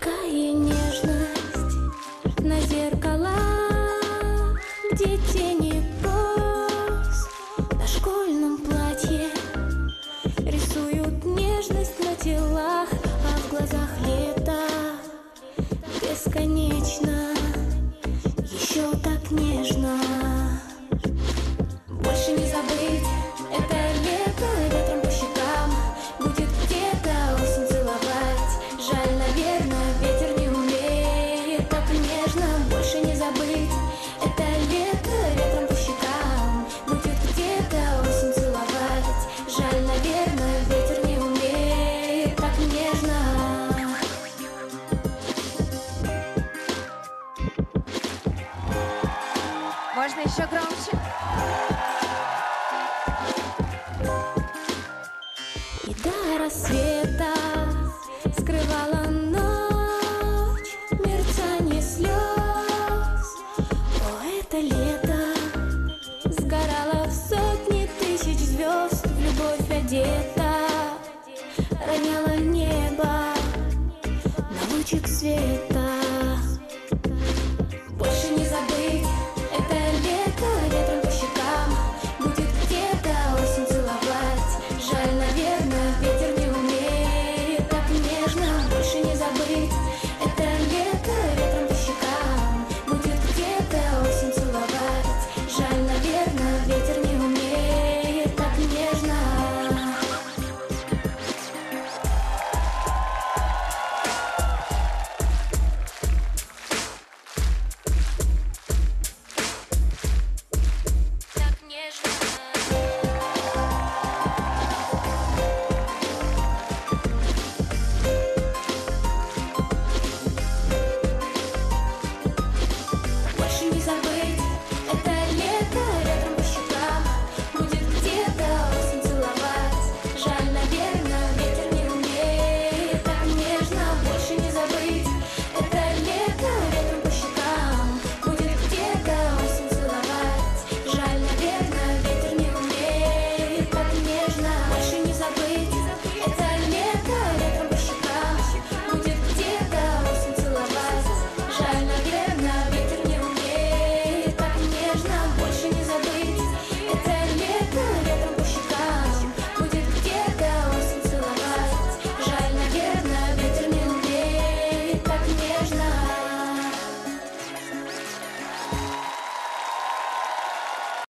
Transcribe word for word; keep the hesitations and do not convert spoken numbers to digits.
Такая нежность на зеркала, где тени роз на школьном платье рисуют нежность на телах, а в глазах лето бесконечно, еще так нежно. Больше не забыть это лето, ветром по щекам будет где-то осень целовать. Жаль, наверное, ветер не умеет так нежно. Больше не забыть это лето, ветром по щекам будет где-то осень целовать. Жаль, наверное, ветер не умеет так нежно. Можно еще громче? И до рассвета скрывала ночь мерцание слез. О, это лето сгорало в сотни тысяч звезд, в любовь одета, роняла небо на лучик света.